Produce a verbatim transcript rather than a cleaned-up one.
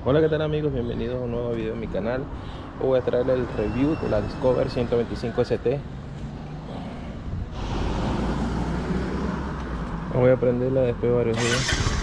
Hola, ¿qué tal amigos? Bienvenidos a un nuevo video en mi canal. Hoy voy a traer el review de la Discover ciento veinticinco S T. Voy a prenderla después de varios días.